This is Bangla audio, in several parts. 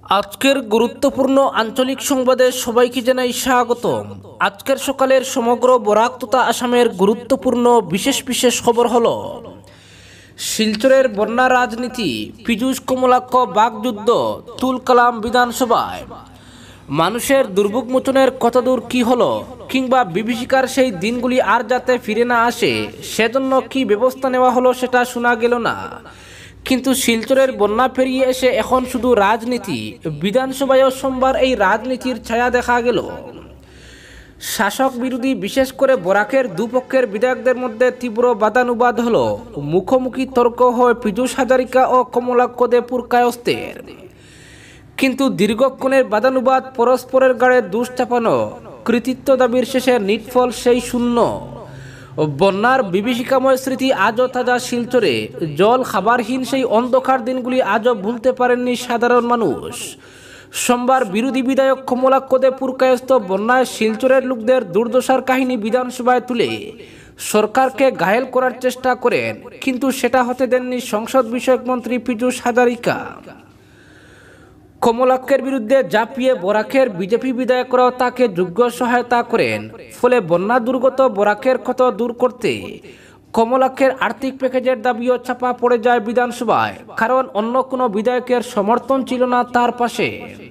আজকের গুরুত্বপূর্ণ আঞ্চলিক সংবাদে সবাইকে জানাই স্বাগতম। আজকের সকালের সমগ্র বরাক তথা আসামের গুরুত্বপূর্ণ বিশেষ বিশেষ খবর হলো শিলচরের বন্যা রাজনীতি, পীযূষ কমলাক্ষ বাকযুদ্ধ, তুলকালাম বিধানসভায়, মানুষের দুর্ভোগ মোচনের কতদূর কি হলো, কিংবা বিভীষিকার সেই দিনগুলি আর যাতে ফিরে না আসে সেজন্য কি ব্যবস্থা নেওয়া হলো সেটা শোনা গেল না। কিন্তু শিলচরের বন্যা পেরিয়ে এসে এখন শুধু রাজনীতি, বিধানসভায়ও সোমবার এই রাজনীতির ছায়া দেখা গেল। শাসক বিরোধী বিশেষ করে বরাকের দুপক্ষের বিধায়কদের মধ্যে তীব্র বাদানুবাদ হলো। মুখোমুখি তর্ক হয় পীযূষ হাজারিকা ও কমলাক্ষ দে পুরকায়স্থের। কিন্তু দীর্ঘক্ষণের বাদানুবাদ পরস্পরের গাড়ে দোষ চাপানো, কৃতিত্ব দাবির শেষে নিটফল সেই শূন্য। বন্যার বিভীষিকাময় স্মৃতি আজও তাজা শিলচরে। জল খাবারহীন সেই অন্ধকার দিনগুলি আজও ভুলতে পারেননি সাধারণ মানুষ। সোমবার বিরোধী বিধায়ক কমলাক্ষ দে পুরকায়স্থ বন্যায় শিলচরের লোকদের দুর্দশার কাহিনী বিধানসভায় তুলে সরকারকে ঘায়েল করার চেষ্টা করেন, কিন্তু সেটা হতে দেননি সংসদ বিষয়ক মন্ত্রী পীযূষ হাজারিকা। কমলাক্ষের বিরুদ্ধে ঝাঁপিয়ে বরাকের বিজেপি বিধায়করাও তাকে যোগ্য সহায়তা করেন। ফলে বন্যা দুর্গত বরাকের ক্ষত দূর করতে কমলাক্ষের আর্থিক প্যাকেজের দাবিও চাপা পড়ে যায় বিধানসভায়, কারণ অন্য কোনো বিধায়কের সমর্থন ছিল না তার পাশে।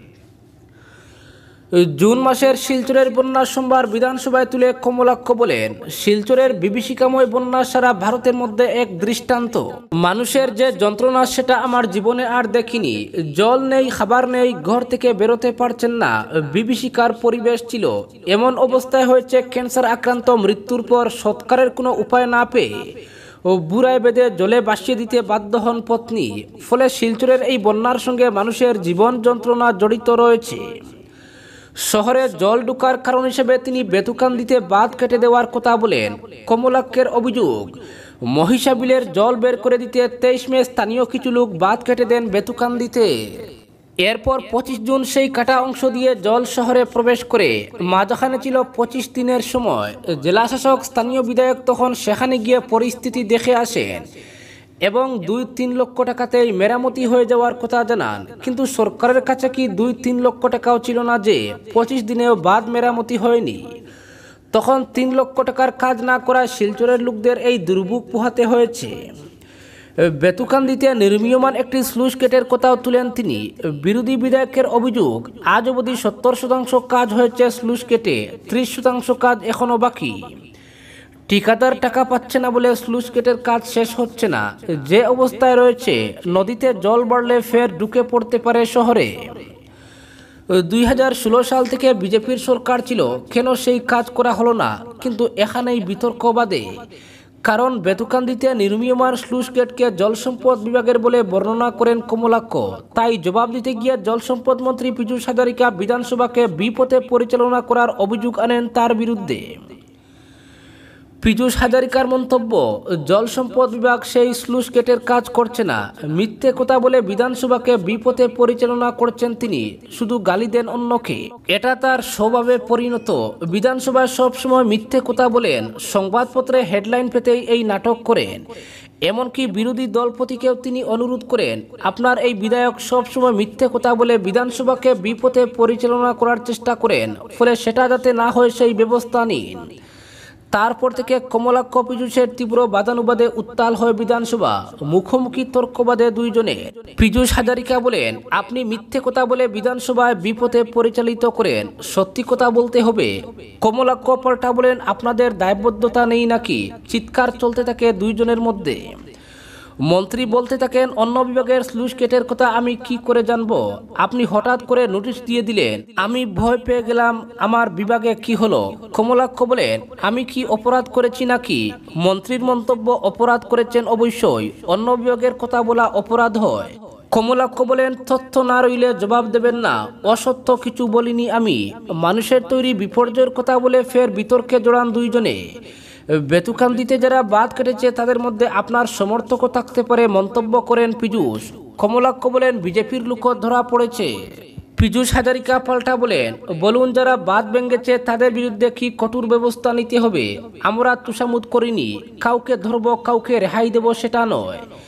জুন মাসের শিলচরের বন্যা সোমবার বিধানসভায় তুলে কমলাক্ষ বলেন, শিলচরের বিভীষিকাময় বন্যা সারা ভারতের মধ্যে এক দৃষ্টান্ত। মানুষের যে যন্ত্রণা সেটা আমার জীবনে আর দেখিনি। জল নেই, খাবার নেই, ঘর থেকে বেরোতে পারছেন না, বিভীষিকার পরিবেশ ছিল। এমন অবস্থায় হয়েছে ক্যান্সার আক্রান্ত মৃত্যুর পর সৎকারের কোনো উপায় না পেয়ে ও বুড়ায় বেঁধে জলে ভাসিয়ে দিতে বাধ্য হন পত্নী। ফলে শিলচরের এই বন্যার সঙ্গে মানুষের জীবন যন্ত্রণা জড়িত রয়েছে। শহরে জল ঢোকার কারণ হিসেবে তিনি বেতুকান্দিতে বাঁধ কেটে দেওয়ার কথা বলেন। কমলাক্ষের অভিযোগ, মহিষাবিলের জল বের করে দিতে 23 মে স্থানীয় কিছু লোক বাঁধ কেটে দেন বেতুকান্দিতে। এরপর 25 জুন সেই কাটা অংশ দিয়ে জল শহরে প্রবেশ করে। মাঝখানে ছিল 25 দিনের সময়। জেলাশাসক, স্থানীয় বিধায়ক তখন সেখানে গিয়ে পরিস্থিতি দেখে আসেন এবং 2-3 লক্ষ টাকাতেই মেরামতি হয়ে যাওয়ার কথা জানান। কিন্তু সরকারের কাছে কি 2-3 লক্ষ টাকাও ছিল না যে 25 দিনেও বাঁধ মেরামতি হয়নি? তখন 3 লক্ষ টাকার কাজ না করায় শিলচরের লোকদের এই দুর্ভোগ পোহাতে হয়েছে। বেতুকান্দিতে নির্মীয়মান একটি স্লুইস গেটের কথাও তুলেন তিনি। বিরোধী বিধায়কের অভিযোগ, আজ অবধি 70% কাজ হয়েছে স্লুইস গেটে, 30% কাজ এখনো বাকি। ঠিকাদার টাকা পাচ্ছে না বলে স্লুইস গেটের কাজ শেষ হচ্ছে না। যে অবস্থায় রয়েছে, নদীতে জল বাড়লে ফের ঢুকে পড়তে পারে শহরে। 2016 সাল থেকে বিজেপির সরকার ছিল, কেন সেই কাজ করা হলো না? কিন্তু এখানেই বিতর্ক বাধে, কারণ বেতুকান্দিতে নির্মীয়মান স্লুইস গেটকে জলসম্পদ বিভাগের বলে বর্ণনা করেন কমলাক্ষ। তাই জবাব দিতে গিয়ে জলসম্পদ মন্ত্রী পীযূষ হাজারিকা বিধানসভাকে বিপথে পরিচালনা করার অভিযোগ আনেন তার বিরুদ্ধে। পীযূষ হাজারিকার মন্তব্য, জল সম্পদ বিভাগ সেই স্লুইস গেটের কাজ করছে না, মিথ্যে কথা বলে বিধানসভাকে বিপথে পরিচালনা করছেন তিনি, শুধু গালি দেন অন্যকে। এটা তার স্বভাবে পরিণত। বিধানসভায় সবসময় মিথ্যে কথা বলেন, সংবাদপত্রে হেডলাইন পেতেই এই নাটক করেন। এমনকি বিরোধী দলপতিকেও তিনি অনুরোধ করেন, আপনার এই বিধায়ক সবসময় মিথ্যে কথা বলে বিধানসভাকে বিপথে পরিচালনা করার চেষ্টা করেন, ফলে সেটা যাতে না হয় সেই ব্যবস্থা নিন। তারপর থেকে কমলাক্ষ পীযূষের তীব্র বাদানুবাদে উত্তাল হয় বিধানসভা। মুখোমুখি তর্কবাদে দুইজনে। পীযূষ হাজারিকা বলেন, আপনি মিথ্যে কথা বলে বিধানসভায় বিপথে পরিচালিত করেন, সত্যি কথা বলতে হবে। কমলাক্ষ পাল্টা বলেন, আপনাদের দায়বদ্ধতা নেই নাকি? চিৎকার চলতে থাকে দুইজনের মধ্যে। মন্ত্রী বলতে থাকেন, অন্য বিভাগের স্লুইস গেটের কথা আমি কি করে জানবো? আপনি হঠাৎ করে নোটিশ দিয়ে দিলেন, আমি ভয় পেয়ে গেলাম, আমার বিভাগে কি হলো? কমলাক্ষ বলেন, আমি কি অপরাধ করেছি নাকি? মন্ত্রীর মন্তব্য, অপরাধ করেছেন অবশ্যই, অন্য বিভাগের কথা বলা অপরাধ হয়। কমলাক্ষ বলেন, তথ্য না রইলে জবাব দেবেন না। অসত্য কিছু বলিনি আমি। মানুষের তৈরি বিপর্যয়ের কথা বলে ফের বিতর্কে জড়ান দুইজনে। বেতুকান্দিতে যারা বাঁধ কেটেছে তাদের মধ্যে আপনার সমর্থকও থাকতে পারে মন্তব্য করেন পীযূষ। কমলাক্ষ বলেন, বিজেপির লোক ধরা পড়েছে। পীযূষ হাজারিকা পাল্টা বলেন, বলুন যারা বাঁধ ভেঙেছে তাদের বিরুদ্ধে কি কঠোর ব্যবস্থা নিতে হবে? আমরা তুষামুদ করিনি, কাউকে ধরবো কাউকে রেহাই দেব সেটা নয়।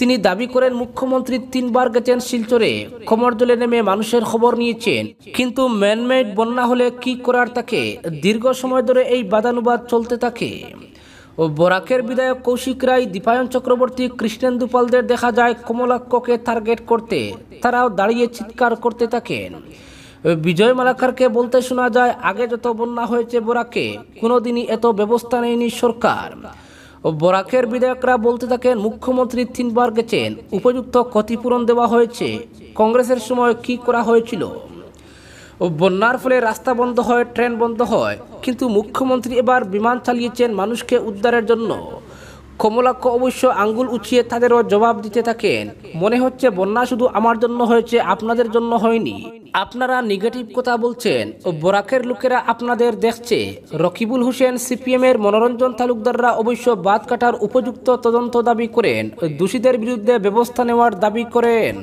তিনি দাবি করেন মুখ্যমন্ত্রী 3 বার গেছেন শিলচরে, কোমর জলে নেমে মানুষের খবর নিয়েছেন, কিন্তু ম্যানমেড বন্যা হলে কি করার তাকে দীর্ঘ সময় ধরে এই বাদানুবাদ চলতে থাকে। ও বরাকের বিধায়ক কৌশিক রায়, দীপায়ন চক্রবর্তী, কৃষ্ণেন্দু পালদের দেখা যায় কমলাক্ষকে টার্গেট করতে, তারাও দাঁড়িয়ে চিৎকার করতে থাকেন। বিজয় মালাকারকে বলতে শোনা যায়, আগে যত বন্যা হয়েছে বরাকে কোনোদিনই এত ব্যবস্থা নেয়নি সরকার। ও বরাকের বিধায়করা বলতে থাকেন মুখ্যমন্ত্রী 3 বার গেছেন, উপযুক্ত ক্ষতিপূরণ দেওয়া হয়েছে, কংগ্রেসের সময় কি করা হয়েছিল। ও বন্যার ফলে রাস্তা বন্ধ হয়, ট্রেন বন্ধ হয়, কিন্তু মুখ্যমন্ত্রী এবার বিমান চালিয়েছেন মানুষকে উদ্ধারের জন্য। কমলাক্ষ অবশ্য আঙ্গুল উঁচিয়ে তাদেরও জবাব দিতে থাকেন, মনে হচ্ছে বন্যা শুধু আমার জন্য হয়েছে, আপনাদের জন্য হয়নি। আপনারা নেগেটিভ কথা বলছেন, ও বরাকের লোকেরা আপনাদের দেখছে। রকিবুল হোসেন, সিপিএম এর মনোরঞ্জন তালুকদাররা অবশ্য বাদ কাটার উপযুক্ত তদন্ত দাবি করেন, দোষীদের বিরুদ্ধে ব্যবস্থা নেওয়ার দাবি করেন।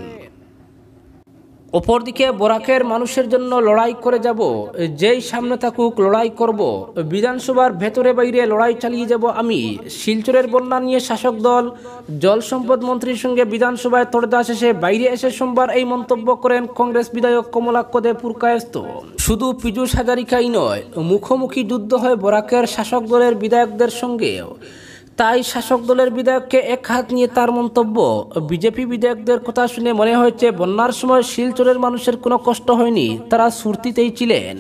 অপরদিকে বরাকের মানুষের জন্য লড়াই করে যাব, যেই সামনে থাকুক লড়াই করব, বিধানসভার ভেতরে বাইরে লড়াই চালিয়ে যাব আমি। শিলচরের বন্যা নিয়ে শাসক দল জল সম্পদ মন্ত্রীর সঙ্গে বিধানসভায় তড়দা শেষে বাইরে এসে সোমবার এই মন্তব্য করেন কংগ্রেস বিধায়ক কমলাক্ষ দে পুরকায়স্থ। শুধু পীযূষ হাজারিকাই নয়, মুখোমুখি যুদ্ধ হয় বরাকের শাসক দলের বিধায়কদের সঙ্গেও। তাই শাসক দলের বিধায়ককে এক হাত নিয়ে তার মন্তব্য, বিজেপি বিধায়কদের কথা শুনে মনে হয়েছে বন্যার সময় শিলচরের মানুষের কোনো কষ্ট হয়নি, তারা সুরতিতেই ছিলেন।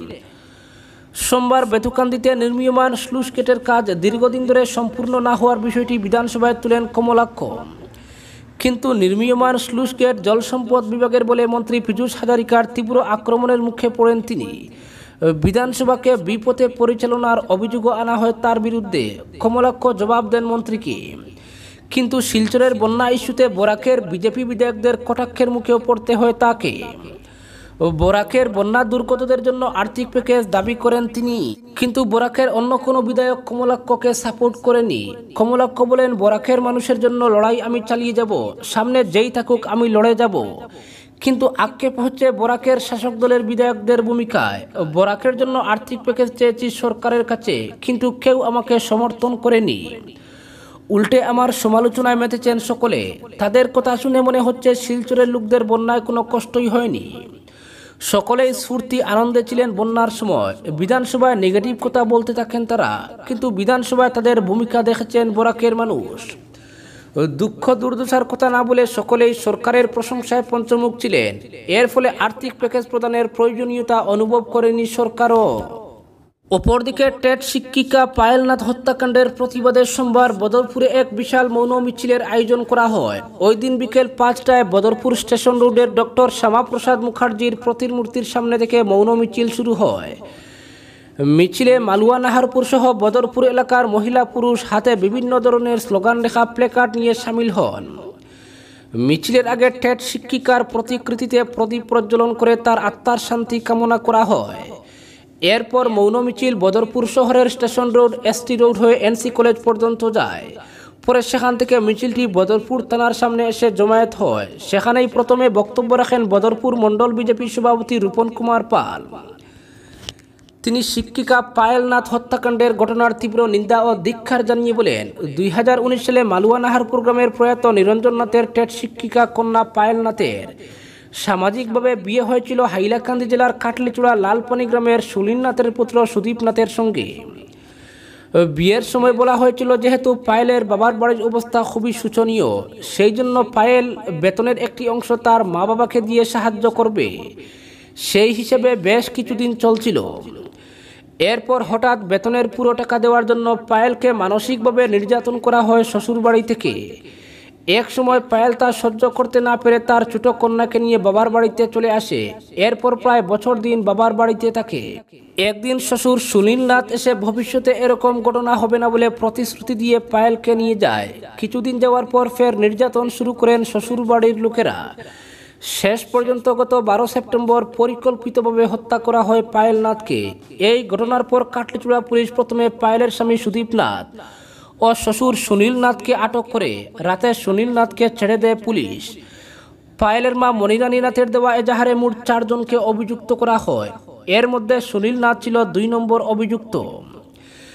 সোমবার বেথুকান্দিতে নির্মীয়মান স্লুইস গেটের কাজ দীর্ঘদিন ধরে সম্পূর্ণ না হওয়ার বিষয়টি বিধানসভায় তুলেন কমলাক্ষ। কিন্তু নির্মীয়মান স্লুইস গেট জল সম্পদ বিভাগের বলে মন্ত্রী পীযূষ হাজারিকার তীব্র আক্রমণের মুখে পড়েন তিনি। বিধানসভাকে বিপথে পরিচালনার অভিযোগও আনা হয় তার বিরুদ্ধে। কমলাক্ষ জবাব দেন মন্ত্রীকে, কিন্তু শিলচরের বন্যা ইস্যুতে বরাকের বিজেপি বিধায়কদের কটাক্ষের মুখেও পড়তে হয় তাকে। বরাকের বন্যা দুর্গতদের জন্য আর্থিক প্যাকেজ দাবি করেন তিনি, কিন্তু বরাকের অন্য কোনো বিধায়ক কমলাক্ষকে সাপোর্ট করেনি। কমলাক্ষ বলেন, বরাকের মানুষের জন্য লড়াই আমি চালিয়ে যাব, সামনে যেই থাকুক আমি লড়ে যাব। কিন্তু আক্ষেপ হচ্ছে বরাকের শাসক দলের বিধায়কদের ভূমিকায়। বরাকের জন্য আর্থিক প্যাকেজ চেয়েছি সরকারের কাছে, কিন্তু কেউ আমাকে সমর্থন করেনি, উল্টে আমার সমালোচনায় মেতেছেন সকলে। তাদের কথা শুনে মনে হচ্ছে শিলচরের লোকদের বন্যায় কোনো কষ্টই হয়নি, সকলেই স্ফূর্তি আনন্দে ছিলেন বন্যার সময়। বিধানসভায় নেগেটিভ কথা বলতে থাকেন তারা, কিন্তু বিধানসভায় তাদের ভূমিকা দেখেছেন বরাকের মানুষ। দুঃখ দুর্দশার কথা না বলে সকলেই সরকারের প্রশংসায় পঞ্চমুখ ছিলেন। এর ফলে আর্থিক প্যাকেজ প্রদানের প্রয়োজনীয়তা অনুভব করেনি সরকারও। অপরদিকে টেট শিক্ষিকা পায়েল নাথ হত্যাকাণ্ডের প্রতিবাদে সোমবার বদরপুরে এক বিশাল মৌন মিছিলের আয়োজন করা হয়। ওই দিন বিকেল 5টায় বদরপুর স্টেশন রোডের ডক্টর শ্যামাপ্রসাদ মুখার্জির প্রতিমূর্তির সামনে থেকে মৌন মিছিল শুরু হয়। মিছিলে মালুয়া নাহারপুর সহ বদরপুর এলাকার মহিলা পুরুষ হাতে বিভিন্ন ধরনের স্লোগান লেখা প্লেকার্ড নিয়ে সামিল হন। মিছিলের আগে টেট শিক্ষিকার প্রতিকৃতিতে প্রদীপ প্রজ্বলন করে তার আত্মার শান্তি কামনা করা হয়। এরপর মৌন মিছিল বদরপুর শহরের স্টেশন রোড, এসটি রোড হয়ে এনসি কলেজ পর্যন্ত যায়। পরে সেখান থেকে মিছিলটি বদরপুর থানার সামনে এসে জমায়েত হয়। সেখানেই প্রথমে বক্তব্য রাখেন বদরপুর মণ্ডল বিজেপি সভাপতি রূপন কুমার পাল। তিনি শিক্ষিকা পায়েল নাথ হত্যাকাণ্ডের ঘটনার তীব্র নিন্দা ও ধিক্কার জানিয়ে বলেন, 2019 সালে মালুয়া নাহারপুর গ্রামের প্রয়াত নিরঞ্জন নাথের টেট শিক্ষিকা কন্যা পায়েল নাথের সামাজিকভাবে বিয়ে হয়েছিল হাইলাকান্দি জেলার কাটলিচূড়া লালপানি গ্রামের সুনীল নাথের পুত্র সুদীপ নাথের সঙ্গে। বিয়ের সময় বলা হয়েছিল যেহেতু পায়েলের বাবার বাড়ির অবস্থা খুবই শোচনীয়, সেই জন্য পায়েল বেতনের একটি অংশ তার মা বাবাকে দিয়ে সাহায্য করবে, সেই হিসেবে বেশ কিছুদিন চলছিল। এরপর হঠাৎ বেতনের পুরো টাকা দেওয়ার জন্য পায়েলকে মানসিকভাবে নির্যাতন করা হয় শ্বশুরবাড়ি থেকে। এক সময় পায়েল তা সহ্য করতে না পেরে তার ছোট কন্যাকে নিয়ে বাবার বাড়িতে চলে আসে। এরপর প্রায় বছর দিন বাবার বাড়িতে থাকে। একদিন শ্বশুর সুনীল নাথ এসে ভবিষ্যতে এরকম ঘটনা হবে না বলে প্রতিশ্রুতি দিয়ে পায়েলকে নিয়ে যায়। কিছুদিন যাওয়ার পর ফের নির্যাতন শুরু করেন শ্বশুর বাড়ির লোকেরা। শেষ পর্যন্ত গত 12 সেপ্টেম্বর পরিকল্পিতভাবে হত্যা করা হয় পায়েল নাথকে। এই ঘটনার পর কাটলিচূড়া পুলিশ প্রথমে পায়েলের স্বামী সুদীপ নাথ ও শ্বশুর সুনীল নাথকে আটক করে। রাতে সুনীল নাথকে ছেড়ে দেয় পুলিশ। পায়েলের মা মনিরানী নাথের দেওয়া এজাহারে মোট 4 জনকে অভিযুক্ত করা হয়। এর মধ্যে সুনীল নাথ ছিল 2 নম্বর অভিযুক্ত।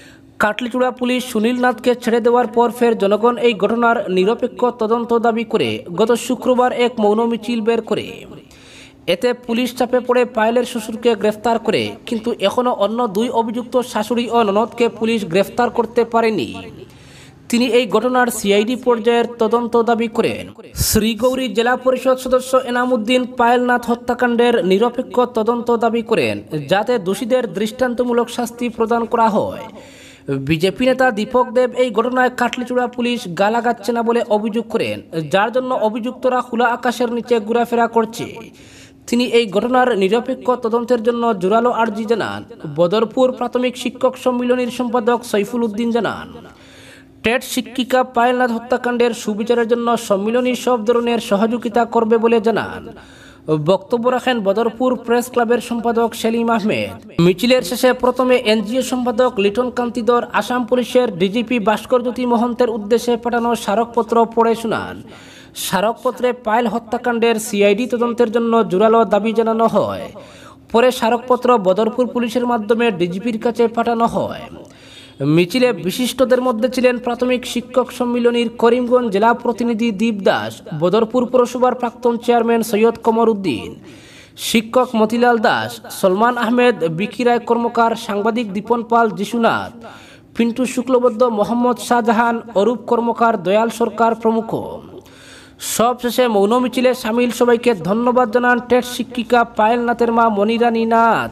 কাটলিচুড়া পুলিশ সুনীল নাথকে ছেড়ে দেওয়ার পর ফের জনগণ এই ঘটনার নিরপেক্ষ তদন্ত দাবি করে গত শুক্রবার এক মৌন মিছিল বের করে। এতে পুলিশ চাপে পড়ে পায়েলের শ্বশুরকে গ্রেফতার করে, কিন্তু এখনও অন্য দুই অভিযুক্ত শাশুড়ি ও ননদকে পুলিশ গ্রেফতার করতে পারেনি। তিনি এই ঘটনার সিআইডি পর্যায়ের তদন্ত দাবি করেন। শ্রীগৌরী জেলা পরিষদ সদস্য এনামুদ্দিন পায়েলনাথ হত্যাকাণ্ডের নিরপেক্ষ তদন্ত দাবি করেন, যাতে দোষীদের দৃষ্টান্তমূলক শাস্তি প্রদান করা হয়। বিজেপি নেতা দীপক দেব এই ঘটনায় কাটলিচুড়া পুলিশ গা লাগাচ্ছে না বলে অভিযোগ করেন, যার জন্য অভিযুক্তরা খোলা আকাশের নিচে ঘোরাফেরা করছে। তিনি এই ঘটনার নিরপেক্ষ তদন্তের জন্য জোরালো আর্জি জানান। বদরপুর প্রাথমিক শিক্ষক সম্মিলনীর সম্পাদক সৈফুল উদ্দিন জানান, টেট শিক্ষিকা পায়েলনাথ হত্যাকাণ্ডের সুবিচারের জন্য সম্মিলনী সব ধরনের সহযোগিতা করবে বলে জানান। বক্তব্য রাখেন বদরপুর প্রেস ক্লাবের সম্পাদক সেলিম আহমেদ। মিছিলের শেষে প্রথমে এনজিও সম্পাদক লিটন কান্তিধর আসাম পুলিশের ডিজিপি ভাস্কর জ্যোতি মহন্তের উদ্দেশ্যে পাঠানো স্মারকপত্র পড়ে শোনান। স্মারকপত্রে পায়েল হত্যাকাণ্ডের সিআইডি তদন্তের জন্য জোরালো দাবি জানানো হয়। পরে স্মারকপত্র বদরপুর পুলিশের মাধ্যমে ডিজিপির কাছে পাঠানো হয়। মিছিলে বিশিষ্টদের মধ্যে ছিলেন প্রাথমিক শিক্ষক সম্মিলনীর করিমগঞ্জ জেলা প্রতিনিধি দীপ দাস, বদরপুর পৌরসভার প্রাক্তন চেয়ারম্যান সৈয়দ কমর উদ্দিন, শিক্ষক মতিলাল দাস, সলমান আহমেদ, বিকি রায় কর্মকার, সাংবাদিক দীপন পাল, যিশুনাথ, পিন্টু শুক্লবদ্ধ, মোহাম্মদ শাহজাহান, অরূপ কর্মকার, দয়াল সরকার প্রমুখ। সবশেষে মৌন মিছিলে সামিল সবাইকে ধন্যবাদ জানান টেট শিক্ষিকা পায়েলনাথের মা মনিরানী নাথ।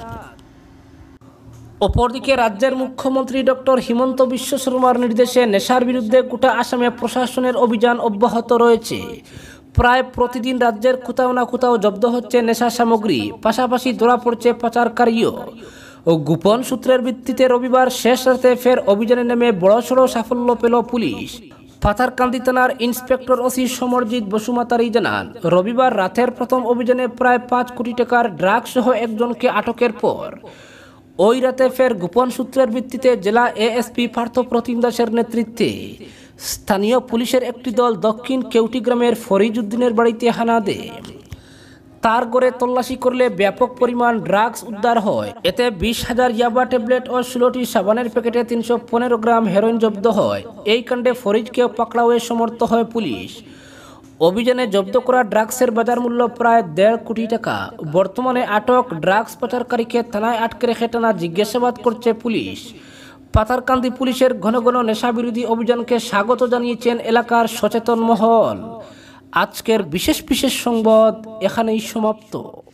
অপরদিকে রাজ্যের মুখ্যমন্ত্রী ডক্টর হিমন্ত বিশ্ব শর্মার নির্দেশে নেশার বিরুদ্ধে গোটা আসামে প্রশাসনের অভিযান অব্যাহত রয়েছে। প্রায় প্রতিদিন রাজ্যের কোথাও না কোথাও জব্দ হচ্ছে নেশা সামগ্রী, পাশাপাশি ধরা পড়ছে পাচারকারীও। গোপন সূত্রের ভিত্তিতে রবিবার শেষ রাতে ফের অভিযানে নেমে বড়সড় সাফল্য পেল পুলিশ। পাথারকান্দি থানার ইন্সপেক্টর ওসি সমরজিৎ বসুমাতারি জানান, রবিবার রাতের প্রথম অভিযানে প্রায় 5 কোটি টাকার ড্রাগ সহ একজনকে আটকের পর ওই রাতে ফের গোপন সূত্রের ভিত্তিতে জেলা এএসপি পার্থ প্রতিম দাসের নেতৃত্বে স্থানীয় পুলিশের একটি দল দক্ষিণ কেউটি গ্রামের ফরিজ উদ্দিনের বাড়িতে হানা দেয়। তার ঘরে তল্লাশি করলে ব্যাপক পরিমাণ ড্রাগস উদ্ধার হয়। এতে 20,000 ইয়াবা ট্যাবলেট ও 16টি সাবানের প্যাকেটে 315 গ্রাম হেরোইন জব্দ হয়। এই কাণ্ডে ফরিজকেও পাকড়াওয়ে সমর্থ হয় পুলিশ। অভিযানে জব্দ করা ড্রাগসের বাজার মূল্য প্রায় 1.5 কোটি টাকা। বর্তমানে আটক ড্রাগস পাচারকারীকে থানায় আটকে রেখে টানা জিজ্ঞাসাবাদ করছে পুলিশ। পাথারকান্দি পুলিশের ঘন ঘন নেশা বিরোধী অভিযানকে স্বাগত জানিয়েছেন এলাকার সচেতন মহল। আজকের বিশেষ সংবাদ এখানেই সমাপ্ত।